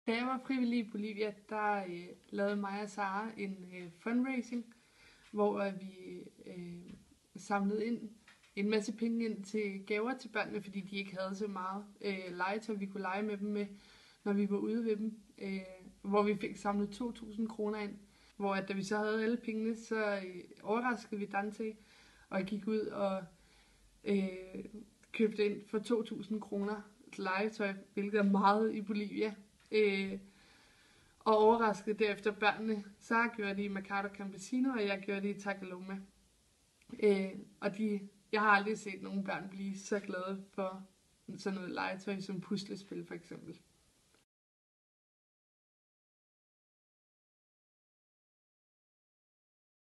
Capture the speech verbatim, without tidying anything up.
Da jeg var frivillig i Bolivia, der øh, lavede mig og Sara en øh, fundraising, hvor øh, vi øh, samlede ind en masse penge ind til gaver til børnene, fordi de ikke havde så meget øh, legetøj, vi kunne lege med dem med, når vi var ude ved dem. Øh, hvor vi fik samlet to tusind kroner ind, hvor at, da vi så havde alle pengene, så øh, overraskede vi Dante, og jeg gik ud og øh, købte ind for to tusind kroner legetøj, hvilket er meget i Bolivia. Øh, og overraskede derefter børnene. Sara gjorde det i Mercado Campesino, og jeg gjorde det i Takaloma. Øh, og de, jeg har aldrig set nogen børn blive så glade for sådan noget legetøj som puslespil for eksempel.